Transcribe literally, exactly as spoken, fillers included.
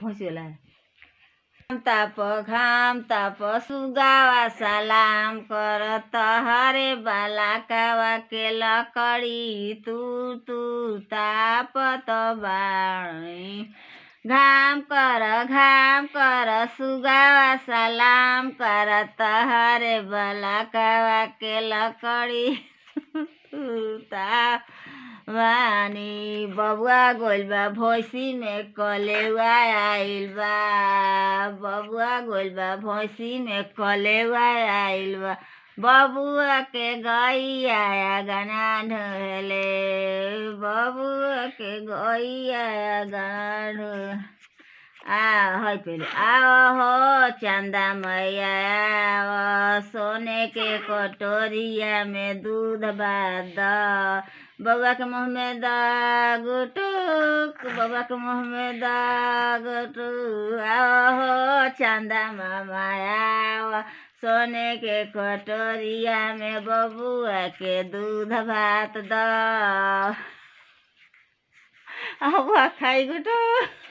भैंसी वाला है। ताप घाम ताप सुगावा सलाम कर तहरे बाला कावा के लकड़ी तू तू तापत बाणी। घाम कर घाम कर सुगावा सलाम कर तहरे बाला कावा के लकड़ी तू ताप बानी। बबुआ गोइल बा भैंसी में कलेवा आइल बा। बबुआ गोइल बा भैंसी में कलेवा आइल बा। बबुआ के गैया गाना ढोले। बबुआ के गैया गाना ढो आ है पहले आओ हो चंदा मैया आओ सोने के कटोरिया में दूध बाद बबुआ के मुँह में दागुटुक बबुआ के मुँह में दागुटुक आओ हो चंदा मामा आओ सोने के कटोरिया में बबुआ के दूध भात द। अब खाई गुटो।